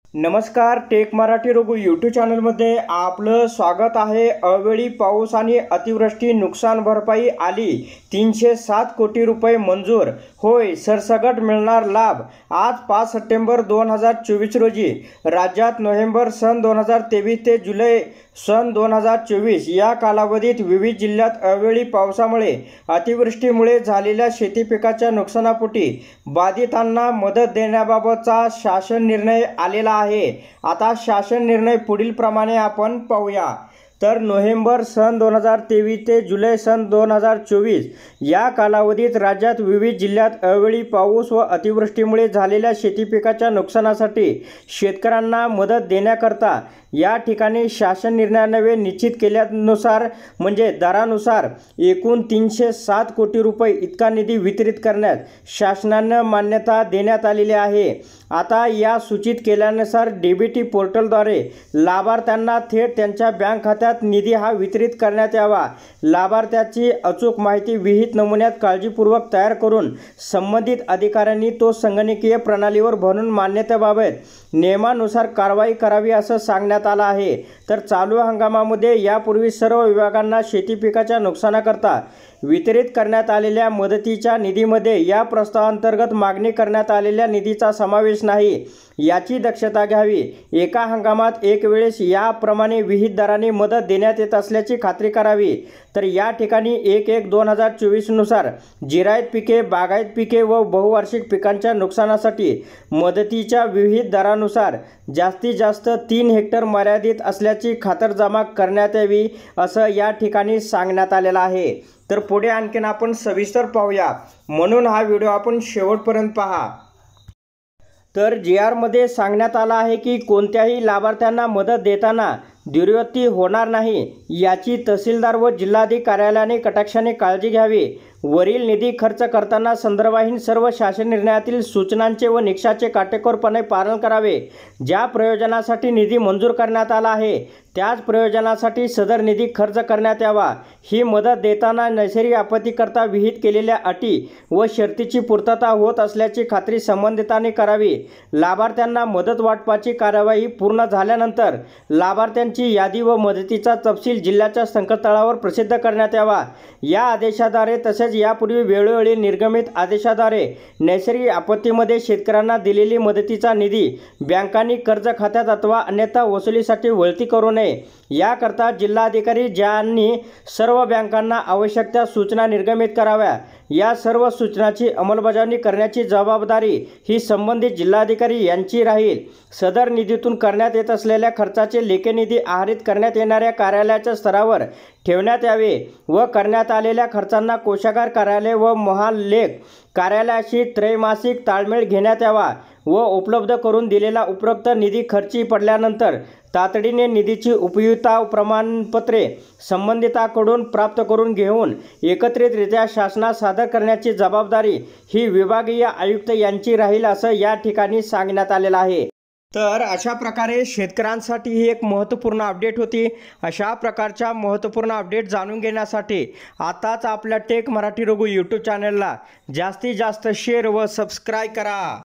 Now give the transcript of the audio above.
नमस्कार, take Marathi Raghu YouTube चॅनलमध्ये आपलं स्वागत आहे। अवेळी पाऊस आणि अतिवृष्टी नुकसान भरपाई आली, 307 कोटी रुपये मंजूर। होय, सरसकट मिळणार लाभ। आज 5 सप्टेंबर 2024 रोजी राज्यात नोव्हेंबर सन 2023 ते जुलै सन 2024 या कालावधीत विविध जिल्ह्यात अवेळी पावसामुळे अतिवृष्टीमुळे झालेल्या शेती पिकाच्या नुकसानापोटी बाधितांना मदत देण्याबाबतचा शासन निर्णय आलेला आहे। आता शासन निर्णय पुढील प्रमाणे आपण पाहूया। तर नोव्हेंबर सन 2023 ते जुलै सन 2024 या कालावधीत राज्यात विविध जिल्ह्यात अवेळी पाऊस व अतिवृष्टीमुळे झालेल्या शेती पिकाच्या नुकसानासाठी शेतकऱ्यांना मदत देण्याकरता या ठिकाणी शासन निर्णयाने निश्चित केल्यानुसार म्हणजे दरानुसार एकूण 307 कोटी रुपये इतका निधी वितरित करण्यास शासनाने मान्यता देण्यात आलेली आहे। आता या सूचित केल्यानुसार डीबीटी पोर्टलद्वारे लाभार्थ्यांना थेट त्यांच्या बँक खात्यात निधी हा वितरित करण्यात यावा। लाभार्थ्याची अचूक माहिती विहित नमुन्यात काळजीपूर्वक तयार करून संबंधित अधिकाऱ्यांनी तो संगणकीय प्रणालीवर भरून मान्यतेबाबत नियमानुसार कारवाई करावी असं सांगण्यात आलं आहे। तर चालू हंगामामध्ये यापूर्वी सर्व विभागांना शेती पिकाच्या नुकसानाकरता वितरित करण्यात आलेल्या मदतीच्या निधीमध्ये या प्रस्तावांतर्गत मागणी करण्यात आलेल्या निधीचा समावेश नाही, याची दक्षता घ्यावी। एका हंगामात एक वेळेस याप्रमाणे विहित दराने मदत देण्यात येत असल्याची खात्री करावी। तर या ठिकाणी 1/1/2024 नुसार जिरायत पिके, बागायत पिके व बहुवार्षिक पिकांच्या नुकसानासाठी मदतीच्या विविध दरानुसार जास्तीत जास्त 3 हेक्टर मर्यादित असल्याची खातरजमा करण्यात यावी असं या ठिकाणी सांगण्यात आलेलं आहे। तर पुढे आणखीन आपण सविस्तर पाहूया, म्हणून हा व्हिडिओ आपण शेवटपर्यंत पहा। तर GR मध्ये सांगण्यात आलं आहे की कोणत्याही लाभार्थ्यांना मदत देताना दुर्व्यती होणार नाही, याची तहसीलदार व जिल्हाधिकारी कार्यालयाने कटाक्षाने काळजी घ्यावी। वरील निधी खर्च करताना संदर्भातील सर्व शासन निर्णयातील सूचनांचे व निकषाचे काटेकोरपणे पालन करावे। ज्या प्रयोजनासाठी निधी मंजूर करण्यात आला आहे त्याच प्रयोजनासाठी सदर निधी खर्च करण्यात यावा। ही मदत देताना नैसर्गिक आपत्तीकरता विहित केलेल्या अटी व शर्तीची पूर्तता होत असल्याची खात्री संबंधितांनी करावी। लाभार्थ्यांना मदत वाटपाची कार्यवाही पूर्ण झाल्यानंतर लाभार्थ्यांची यादी व मदतीचा तपशील जिल्ह्याच्या संकेतस्थळावर प्रसिद्ध करण्यात यावा। या आदेशाद्वारे तसेच यापूर्वी वेळोवेळी निर्गमित आदेशाद्वारे नैसर्गिक आपत्तीमध्ये शेतकऱ्यांना दिलेली मदतीचा निधी बँकांनी कर्ज खात्यात अथवा अन्यथा वसुलीसाठी वळती करू नये, याकरता जिल्हाधिकारी ज्यांनी सर्व बँकांना आवश्यक त्या सूचना निर्गमित कराव्या। या सर्व सूचनांची अंमलबजावणी करण्याची जबाबदारी ही संबंधित जिल्हाधिकारी यांची राहील। सदर निधीतून करण्यात येत असलेल्या खर्चाचे लेखी निधी आहरित करण्यात येणाऱ्या कार्यालयाच्या स्तरावर ठेवण्यात यावे व करण्यात आलेल्या खर्चांना कोषागार कार्यालय व महालेख कार्यालयाशी त्रैमासिक ताळमेळ घेण्यात यावा व उपलब्ध करून दिलेला उपरोक्त निधी खर्ची पडल्यानंतर तातडीने निधीची उपयुक्तता प्रमाणपत्रे संबंधितांकडून प्राप्त करून घेऊन एकत्रितरित्या शासनास सादर करण्याची जबाबदारी ही विभागीय आयुक्त यांची राहील असं या ठिकाणी सांगण्यात आलेलं आहे। तर अशा प्रकारे शेतकऱ्यांसाठी ही एक महत्त्वपूर्ण अपडेट होती। अशा प्रकारच्या महत्त्वपूर्ण अपडेट जाणून घेण्यासाठी आताच आपल्या टेक मराठी रघु यूट्यूब चॅनलला जास्तीत जास्त शेअर व सबस्क्राईब करा।